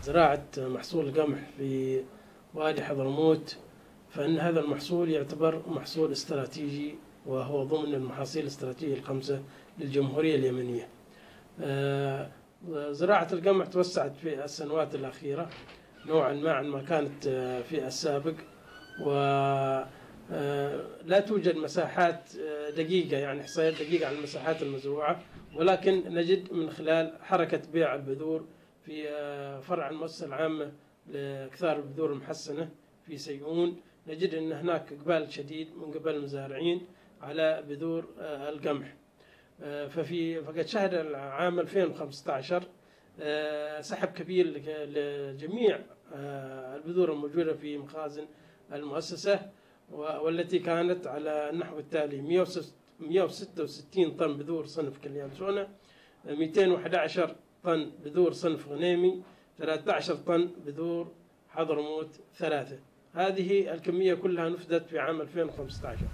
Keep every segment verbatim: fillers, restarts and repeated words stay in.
زراعة محصول القمح في وادي حضرموت، فإن هذا المحصول يعتبر محصول استراتيجي، وهو ضمن المحاصيل الاستراتيجية الخمسة للجمهورية اليمنية. زراعة القمح توسعت في السنوات الأخيرة نوعا ما عن ما كانت في السابق، ولا توجد مساحات دقيقة، يعني إحصائيات دقيقة عن المساحات المزروعة، ولكن نجد من خلال حركة بيع البذور في فرع المؤسسة العامة لإكثار البذور المحسنة في سيئون، نجد أن هناك إقبال شديد من قبل المزارعين على بذور القمح. ففي فقد شهد العام ألفين وخمسة عشر سحب كبير لجميع البذور الموجودة في مخازن المؤسسة، والتي كانت على النحو التالي: مئة وستة وستين طن بذور صنف كليانسونة، مئتين وأحد عشر طن بذور صنف غنيمي، ثلاثة عشر طن بذور حضرموت ثلاثة. هذه الكمية كلها نفذت في عام ألفين وخمسة عشر.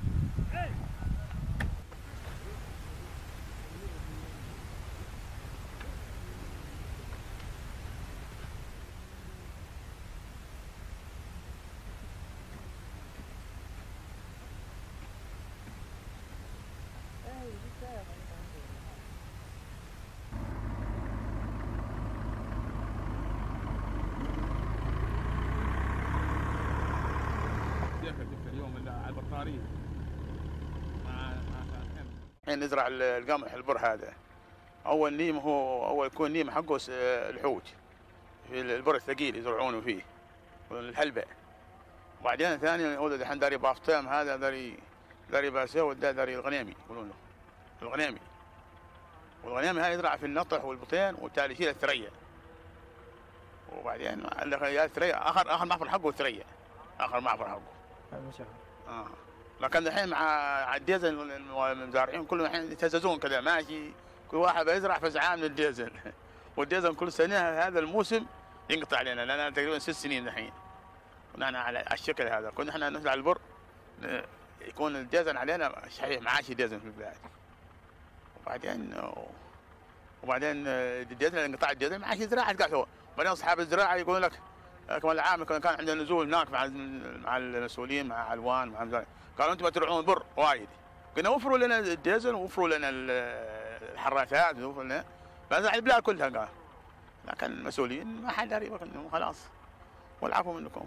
الحين نزرع القمح البر هذا، اول نيم هو اول يكون نيم حقه الحوج في البر الثقيل يزرعونه فيه الحلبة، وبعدين ثاني هو الحين داري بافتام، هذا داري داري باسيه، وده داري الغنيمي يقولون له الغنيمي، والغنيمي هذا يزرع في النطح والبطين، والتالي يشيل الثريا، وبعدين الثريا اخر اخر محفر حقه الثريا، اخر محفر حقه. اه لكن الحين مع الديزل المزارعين كلهم الحين يتهززون كذا ماشي، كل واحد بيزرع فزعان من الديزل والديزل كل سنه هذا الموسم ينقطع علينا، لان تقريبا ست سنين الحين ونحن على الشكل هذا. كنا احنا نزرع البر يكون الديزل علينا صحيح، معاشي ديزل في البلاد، وبعدين وبعدين الديزل انقطاع الديزل معاشي زراعه قاعد. بعدين اصحاب الزراعه يقولون لك كمان العام كان عندنا نزول هناك مع مع المسؤولين مع علوان مع مزارع، قالوا انتم تزرعون بر وايد، قلنا وفروا لنا الديزل ووفروا لنا الحراسات ووفروا لنا، فزع البلاد كلها قال، لكن المسؤولين ما حد داري بكم خلاص والعفو منكم.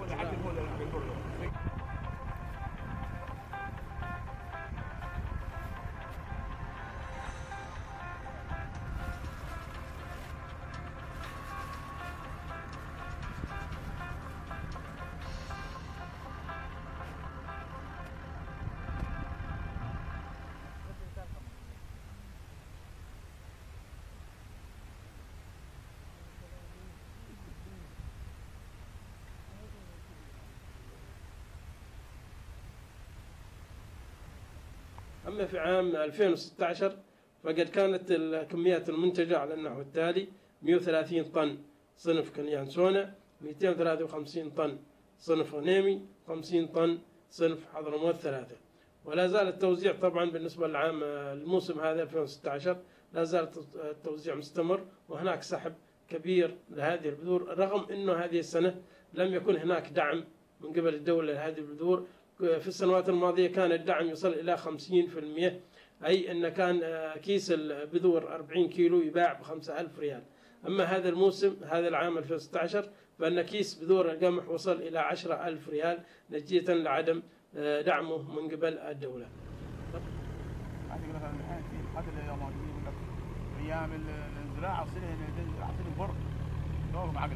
أما في عام ألفين وستة عشر فقد كانت الكميات المنتجة على النحو التالي: مئة وثلاثين طن صنف كليانسونة، مئتين وثلاثة وخمسين طن صنف غنيمي، خمسين طن صنف حضرموت ثلاثة. ولا زال التوزيع طبعا بالنسبة للعام الموسم هذا ألفين وستة عشر لا زال التوزيع مستمر، وهناك سحب كبير لهذه البذور، رغم أنه هذه السنة لم يكن هناك دعم من قبل الدولة لهذه البذور. في السنوات الماضية كان الدعم يصل إلى خمسين بالمئة، أي أن كان كيس البذور أربعين كيلو يباع بخمسة ألف ريال. أما هذا الموسم هذا العام ألفين وستة عشر فإن كيس بذور القمح وصل إلى عشرة ألف ريال، نتيجة لعدم دعمه من قبل الدولة. أيام الزراعة وصلنا عطيني بر دور معقنا.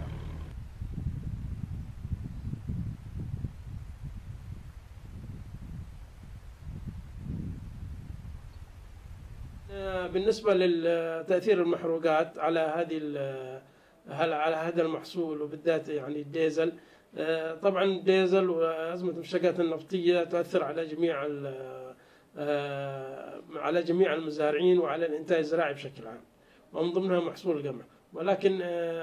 بالنسبة للتأثير المحروقات على هذه على هذا المحصول وبالذات يعني الديزل، طبعا الديزل وأزمة المشتقات النفطية تؤثر على جميع على جميع المزارعين وعلى الإنتاج الزراعي بشكل عام، ومن ضمنها محصول القمح. ولكن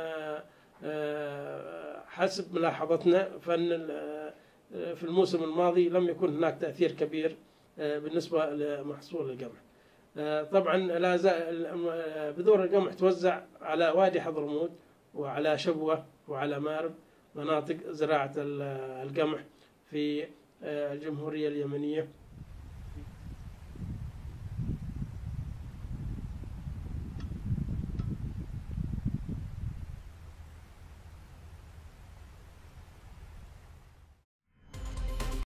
حسب ملاحظتنا فإن في الموسم الماضي لم يكن هناك تأثير كبير بالنسبة لمحصول القمح. طبعا لا زال بذور القمح توزع على وادي حضرموت وعلى شبوة وعلى مارب مناطق زراعة القمح في الجمهورية اليمنية.